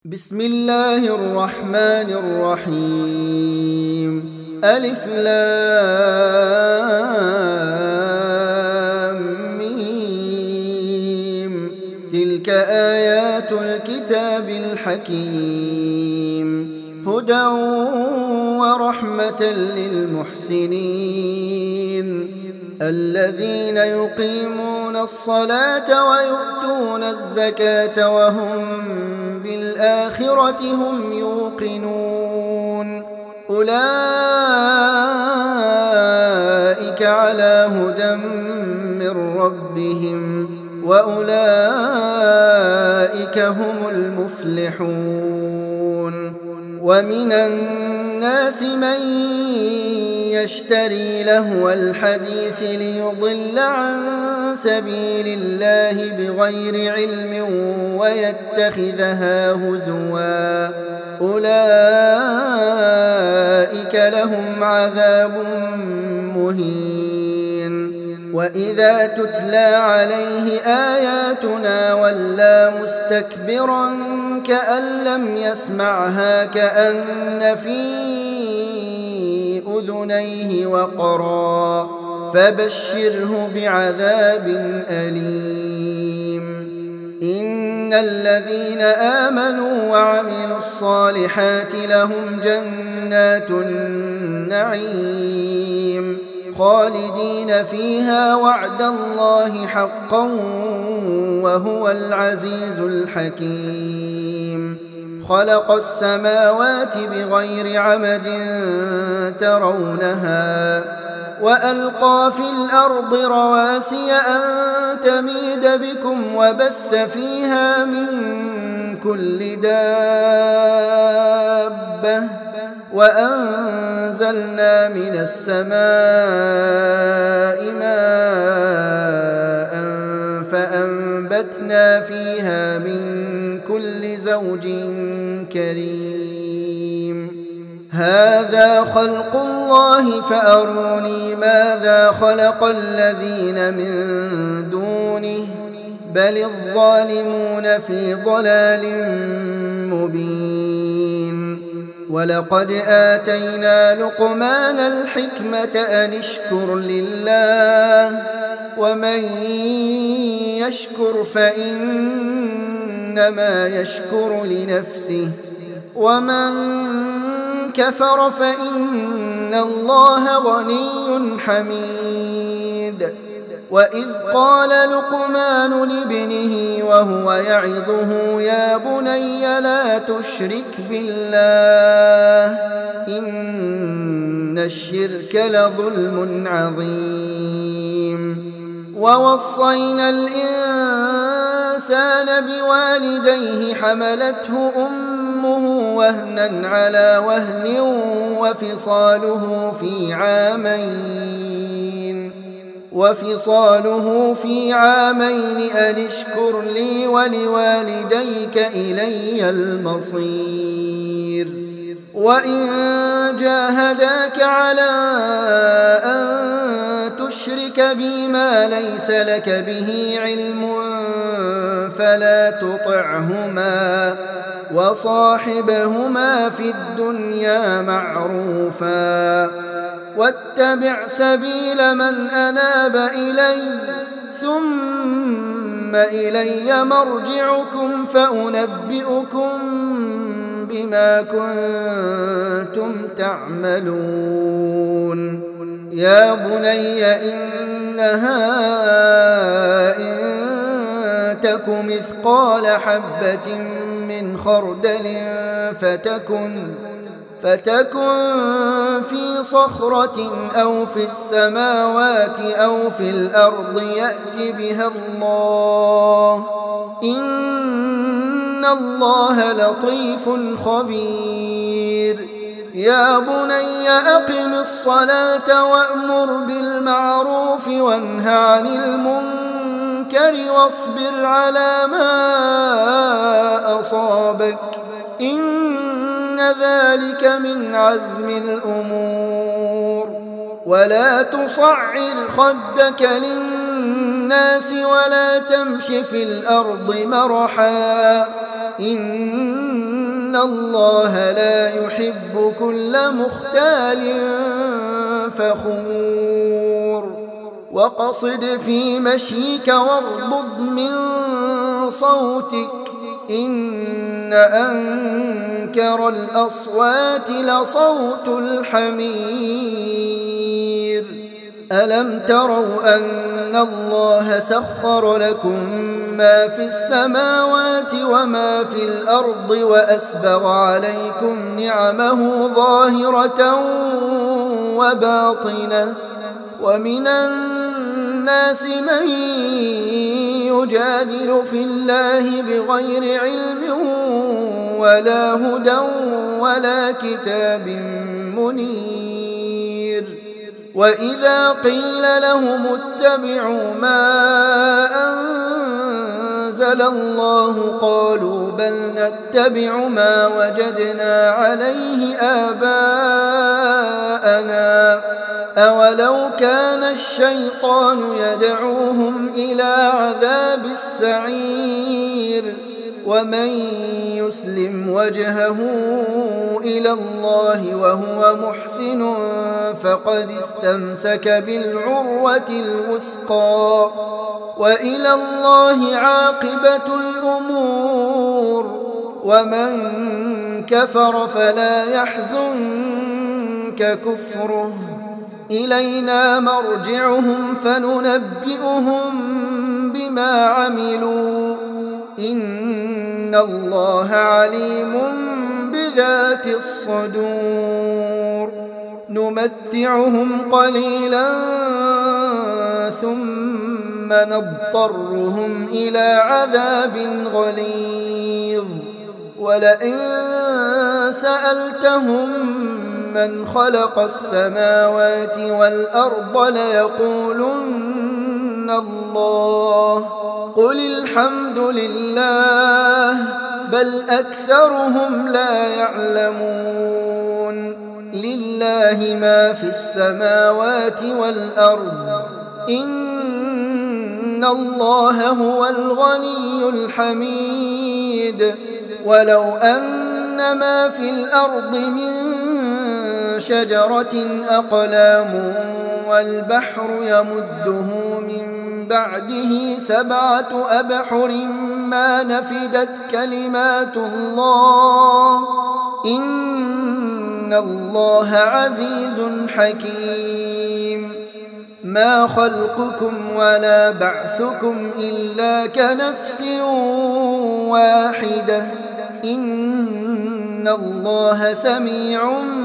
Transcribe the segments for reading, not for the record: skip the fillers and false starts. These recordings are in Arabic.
بسم الله الرحمن الرحيم. ألف لام ميم. تلك آيات الكتاب الحكيم، هدى ورحمة للمحسنين الذين يقيمون الصلاة ويؤتون الزكاة وهم بالآخرة هم يوقنون. أولئك على هدى من ربهم وأولئك هم المفلحون. ومن الناس من يشتري لهو الحديث ليضل عن سبيل الله بغير علم ويتخذها هزوا، أولئك لهم عذاب مهين. وإذا تتلى عليه آياتنا ولى مستكبرا كأن لم يسمعها كأن في أذنيه وقرا، فبشره بعذاب أليم. إن الذين آمنوا وعملوا الصالحات لهم جنات النعيم خالدين فيها وعد الله حقا وهو العزيز الحكيم. خلق السماوات بغير عمد ترونها وألقى في الأرض رواسي أن تميد بكم وبث فيها من كل دابة وأنزلنا من السماء ماء فأنبتنا فيها من كل زوج كريم. هذا خلق الله فأروني ماذا خلق الذين من دونه بل الظالمون في ضلال مبين. ولقد آتينا لقمان الحكمة أن اشكر لله ومن يشكر فإنما يشكر لنفسه ومن كفر فإن الله غني حميد. وإذ قال لقمان لابنه وهو يعظه يا بني لا تشرك بالله إن الشرك لظلم عظيم. ووصينا الإنسان بوالديه حملته أمه وهنا على وهن وفصاله في عامين أن اشكر لي ولوالديك إلي المصير. وإن جاهداك على أن تشرك بي ما ليس لك به علم فلا تطعهما وصاحبهما في الدنيا معروفا واتبع سبيل من أناب إلي ثم إلي مرجعكم فأنبئكم بما كنتم تعملون. يا بني إنها إن تك مثقال حبة من خردل فتكن في صخرة أو في السماوات أو في الأرض يأت بها الله إن الله لطيف خبير. يا بني أقم الصلاة وأمر بالمعروف وانه عن المنكر واصبر على ما أصابك إن ذلك من عزم الأمور. ولا تصعر خدك للناس ولا تمش في الأرض مرحا إن الله لا يحب كل مختال فخور وقصد في مشيك واغضض من صوتك إن أنكر الأصوات لصوت الحمير ألم تروا أن الله سخر لكم ما في السماوات وما في الأرض وأسبغ عليكم نعمه ظاهرة وباطنة ومن الناس من يجادل في الله بغير علم ولا هدى ولا كتاب منير وإذا قيل لهم اتبعوا ما أنزل الله قالوا بل نتبع ما وجدنا عليه آباءنا أولو كان الشيطان يدعوهم إلى عذاب السعير ومن يسلم وجهه إلى الله وهو محسن فقد استمسك بالعروة الوثقى وإلى الله عاقبة الأمور ومن كفر فلا يحزنك كفره إلينا مرجعهم فننبئهم بما عملوا إن الله عليم بذات الصدور نمتعهم قليلا ثم نضطرهم إلى عذاب غليظ ولئن سألتهم من خلق السماوات والأرض ليقولن الله قل الحمد لله بل أكثرهم لا يعلمون لله ما في السماوات والأرض إن الله هو الغني الحميد ولو أن ما في الأرض من شجرة أقلام والبحر يمده من بعده 7 أبحر ما نفدت كلمات الله إن الله عزيز حكيم ما خلقكم ولا بعثكم إلا كنفس واحدة إن الله سميع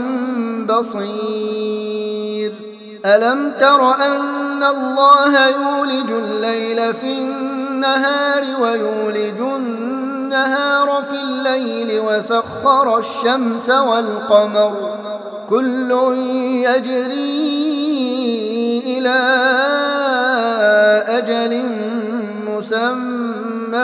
بصير ألم تر أن الله يولج الليل في النهار ويولج النهار في الليل وسخر الشمس والقمر كل يجري إلى أجل مسمى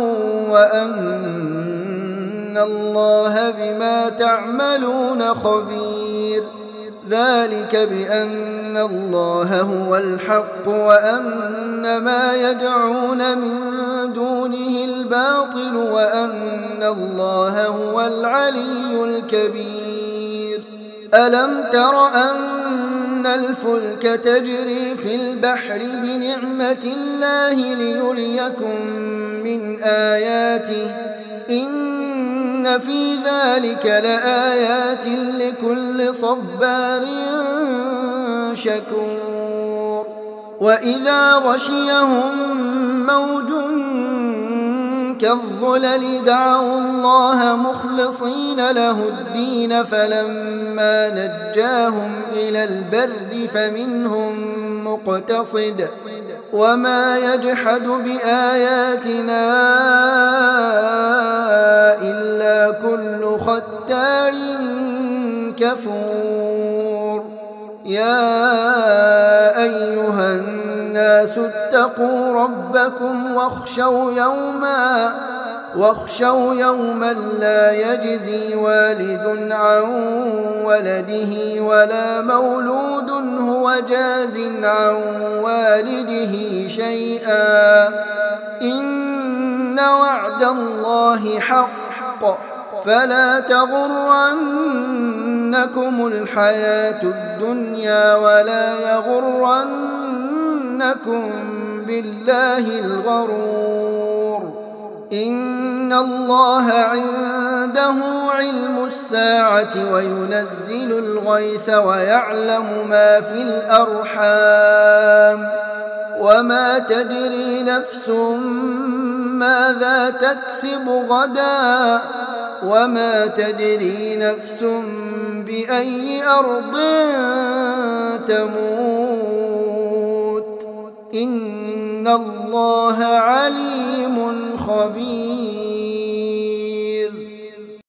وأن الله بما تعملون خبير ذلك بأن الله هو الحق وأن ما يدعون من دونه الباطل وأن الله هو العلي الكبير ألم تر أن الفلك تجري في البحر بنعمة الله ليريكم من آياته إن في ذلك لآيات لكل صبار شكور وإذا غشيهم موج كالظلل دعوا الله مخلصين له الدين فلما نجاهم إلى البر فمنهم مقتصد وما يجحد بآياتنا إلا كل ختار كفور يا أيها الناس اتقوا ربكم واخشوا يوما لا يجزي والد عن ولده ولا مولود هو جاز عن والده شيئا إن وعد الله حق فلا تغرنكم الحياة الدنيا ولا يغرنكم بالله الغرور. إن الله عنده علم الساعة وينزل الغيث ويعلم ما في الأرحام وما تدري نفس ماذا تكسب غدا وما تدري نفس بأي أرض تموت. إن الله عليم خبير.